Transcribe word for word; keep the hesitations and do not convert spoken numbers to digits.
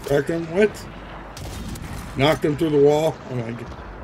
Wrecked him? What? Knocked him through the wall? Oh my god.